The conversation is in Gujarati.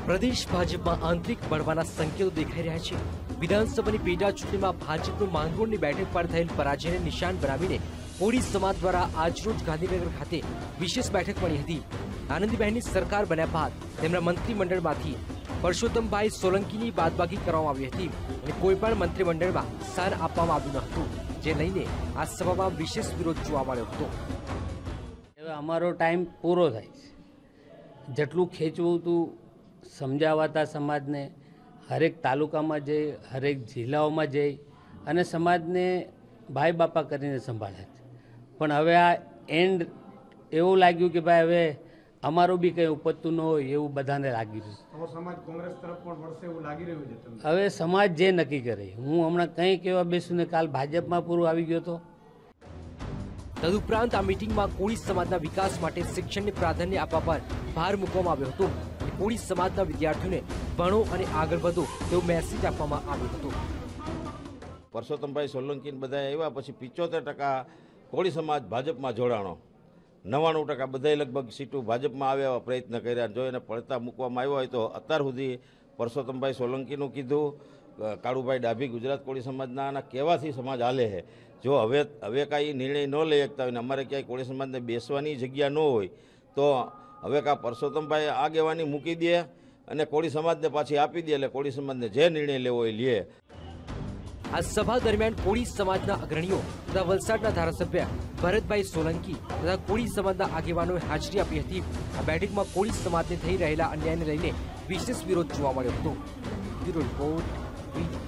प्रदेश भाजपમાં આંતરિક બળવાના સંકેતો દેખાઈ રહ્યા છે। વિધાનસભાની પેટા ચૂંટણીમાં ભાજપનું માંગરોળની બેઠક પર થયેલ પરાજયને નિશાન બનાવીને કોળી સમાજ દ્વારા આજરોજ ગાંધીનગર ખાતે વિશેષ બેઠક મળી હતી। આનંદીબહેનની સરકાર બન્યા બાદ તેમના મંત્રીમંડળમાંથી પરસોત્તમભાઈ સોલંકીની બાદબાકી કરવામાં આવી હતી અને કોઈ પણ મંત્રીમંડળમાં સ્થાન આપવામાં આવ્યું ન હતું, જે લઈને આ સભામાં વિશેષ વિરોધ જોવા મળ્યો હતો। હવે અમારો ટાઈમ પૂરો થાય છે। જેટલું ખેંચવું હતું સમજાવતા સમાજને હરેક તાલુકામાં જઈ, હરેક જિલ્લાઓમાં જઈ અને સમાજને ભાઈ બાપા કરીને સંભાળ્યા છે, પણ હવે આ એન્ડ એવું લાગ્યું કે ભાઈ હવે અમારું બી કંઈ ઉપજતું ન હોય એવું બધાને લાગી રહ્યું। સમાજ કોંગ્રેસ તરફ પણ વળશે એવું લાગી રહ્યું છે તમને? હવે સમાજ જે નક્કી કરે। હું હમણાં કંઈ કહેવા બેસું ને કાલ ભાજપમાં પૂરું આવી ગયો હતો। તદુપરાંત આ મીટિંગમાં કોળી સમાજના વિકાસ માટે શિક્ષણને પ્રાધાન્ય આપવા પર ભાર મૂકવામાં આવ્યો હતો। કોળી સમાજના વિદ્યાર્થીઓને ભણો અને આગળ વધો તેવો મેસેજ આપવામાં આવ્યો હતો। પરસોત્તમભાઈ સોલંકી બધા આવ્યા પછી 75% કોળી સમાજ ભાજપમાં જોડાણો, 99% બધાય લગભગ સીટો ભાજપમાં આવ્યા પ્રયત્ન કર્યા। જો એને પડતા મૂકવામાં આવ્યો હોય તો અત્યાર સુધી પરસોત્તમભાઈ સોલંકીનું કીધું, કાળુભાઈ ડાભી ગુજરાત કોળી સમાજના આના કહેવાથી સમાજ હાલે છે। જો હવે કાંઈ નિર્ણય ન લઈ શકતા હોય ને અમારે ક્યાંય કોળી સમાજને બેસવાની જગ્યા ન હોય તો હવે કાં પરસોત્તમભાઈ આગેવાની મૂકી દે અને કોળી સમાજને પાછી આપી દે, એટલે કોળી સમાજને જે નિર્ણય લેવો એ લે। આ સભા દરમિયાન કોળી સમાજના અગ્રણીઓ તથા વલસાડના ધારાસભ્ય ભરતભાઈ સોલંકી તથા કોળી સમાજના આગેવાનોએ હાજરી આપી હતી। આ બેઠકમાં કોળી સમાજને થઈ રહેલા અન્યાયને લઈને વિશેષ વિરોધ જોવા મળ્યો હતો। Bureau report.